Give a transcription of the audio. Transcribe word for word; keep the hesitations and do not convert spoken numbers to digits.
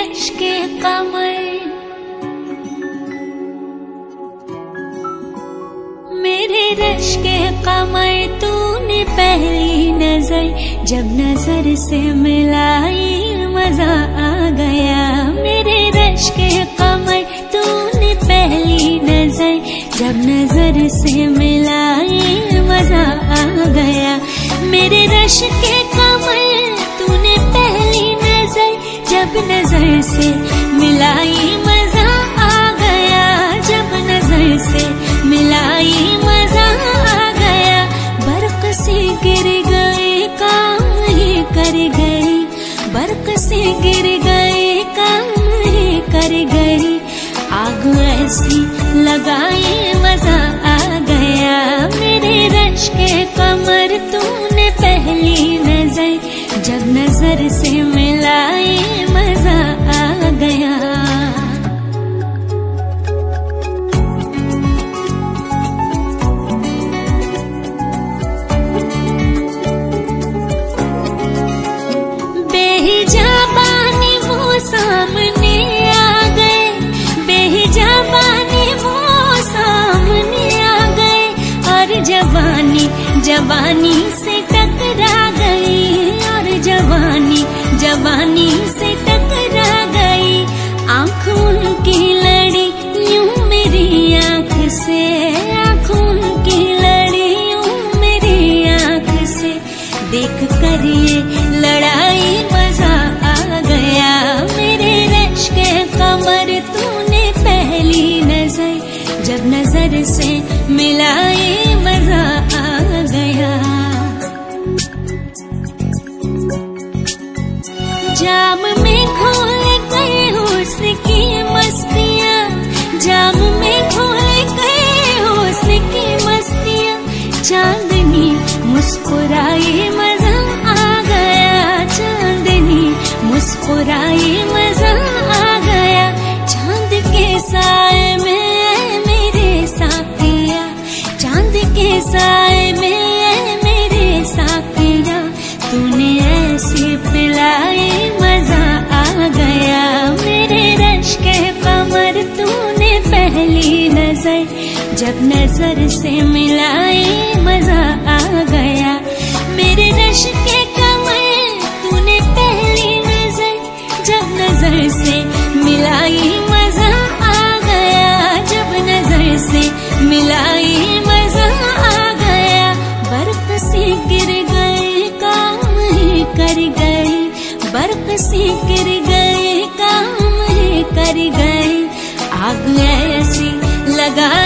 Rush के कमर, मेरे rush के कमर तूने पहली नजर जब नजर से मिलाई मजा आ गया। मेरे रश के कमर तूने पहली नजर जब नजर से मिलाई मजा आ गया। मेरे रश के कमर तूने पहली नजर जब नजर से मिलाई मजा आ गया। जब नजर से मिलाई मजा आ गया। बरक से गिर गए काम ही कर गई, बरक से गिर गए काम ही कर गई। आग ऐसी लगाई मजा आ गया। मेरे रश के कमर तूने पहली नजर जब नजर से मिलाई मजा आ गया। बेहिजाबानी वो सामने आ गए, बेहिजाबानी वो सामने आ गए। और जवानी जवानी से टकरा गई, और जवानी जवानी से टकरा गई। आँख उनकी लड़ी यूं मेरी आँख से, आँख उनकी लड़ी यूं मेरी आँख से। देख कर ये लड़ाई मजा आ गया। मेरे रश के कमर तूने पहली नजर जब नजर से मिलाई मजा आ गया। जाम में खोल गए हुस्न की मस्तियाँ, जाम में खोल गए हुस्न की मस्तियाँ। चांदनी मुस्कुराई मजा आ गया, चांदनी मुस्कुराई मजा आ गया। चांद के साए में मेरे साथिया, चांद के साए में मेरे साथिया। तूने ऐसे पिलाई मजा आ गया। मेरे रश के कमर तूने पहली नजर जब नजर से मिलाई मजा आ गया। मेरे रश के कमर तूने पहली नजर जब नजर से मिलाई मजा आ गया। जब नजर से मिलाई मजा आ गया। बर्फ से गिर गए काम ही कर गई, बर्फ से गिर गए काम ही कर गई। आग ऐसी लगा